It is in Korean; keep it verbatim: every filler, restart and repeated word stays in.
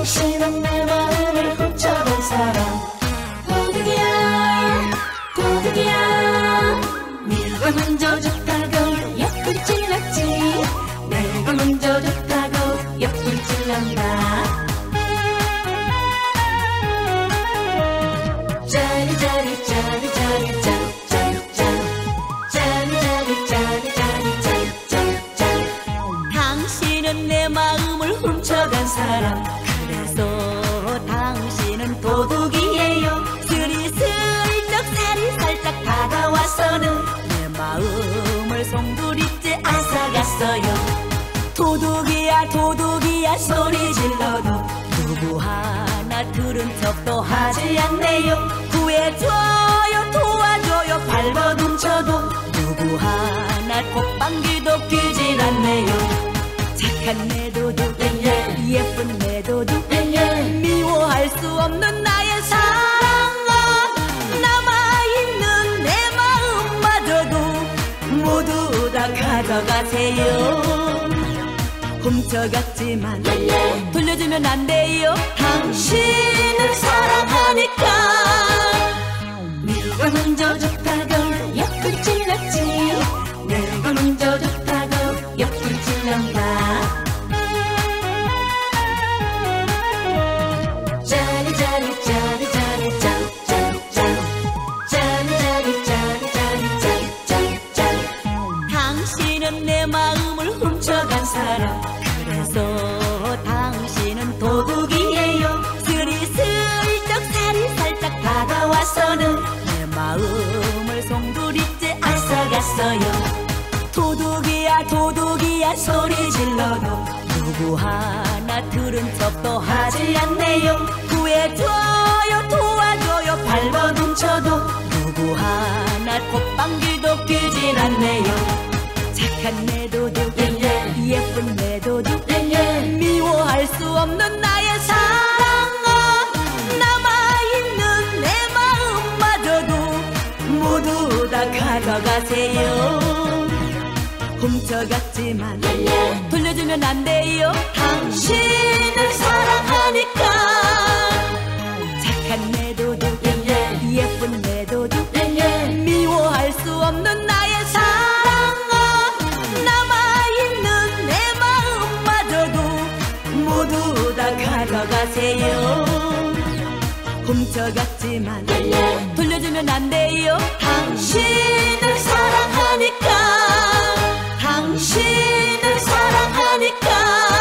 당신은 내 마음을 훔쳐간 사람. 도둑이야 도둑이야. 네가 먼저 줬다고 옆을 찔렀지. 내가 먼저 줬다고 옆을 찔렀다. 짜리 짜리 짜리 짜리 짠짠짠. 짜리 짜리 짜리 짜리 짠짠짠. 당신은 내 마음을 훔쳐간 사람. 그래서 당신은 도둑이에요. 스리슬쩍 살살짝 다가와서는 내 마음을 송두리째 앗아갔어요. 도둑이야 도둑이야 소리 질러도 누구 하나 들은 척도 하지 않네요. 구해줘요 도와줘요 발버둥쳐도 누구 하나 콧방귀도 뀌질 않네요. 착한 내 도둑 예쁜 내 도둑 미워할 수 없는 나의 사랑아. 남아있는 내 마음마저도 모두 다 가져가세요. 훔쳐갔지만 돌려주면 안 돼요. 당신을 사랑하니까. 네가 먼저 줬다고 옆을 찔렀지. 내가 먼저 줬다고 옆을 찔렀다. 짜리 짜리 짜리 짜리 짠짠짠. 짜리 짜리 짜리 짜리 짠짠짠. 당신은 내 마음을 훔쳐간 사람. 그래서 당신은 도둑이에요. 스리슬쩍 살살짝 다가와서는 내 마음을 송두리째 앗아갔어요. 도둑이야 도둑이야 소리 질러도 누구 하나 들은 척도 하지 않네요. 구해줘요 도와줘요 발버둥쳐도 누구 하나 콧방귀도 뀌질 않네요. 착한 내 도둑 예쁜 내 도둑 미워할 수 없는 나의 사랑아. 남아있는 내 마음마저도 모두 다 가져가세요. 훔쳐갔지만 돌려주면 안 돼요. 당신을 사랑하니까. 착한 내 도둑 예쁜 내 도둑 미워할 수 없는 나의 사랑아. 남아있는 내 마음마저도 모두 다 가져가세요. 훔쳐갔지만 돌려주면 안 돼요. 당신을 사랑하니까. 당신을 사랑하니까.